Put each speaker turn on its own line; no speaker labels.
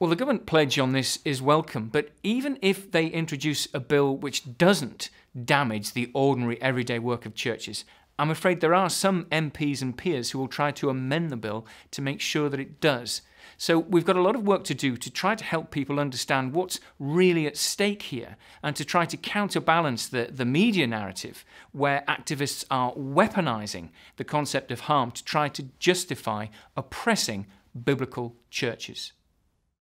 Well, the government pledge on this is welcome, but even if they introduce a bill which doesn't damage the ordinary everyday work of churches, I'm afraid there are some MPs and peers who will try to amend the bill to make sure that it does. So we've got a lot of work to do to try to help people understand what's really at stake here and to try to counterbalance the media narrative where activists are weaponising the concept of harm to try to justify oppressing biblical churches.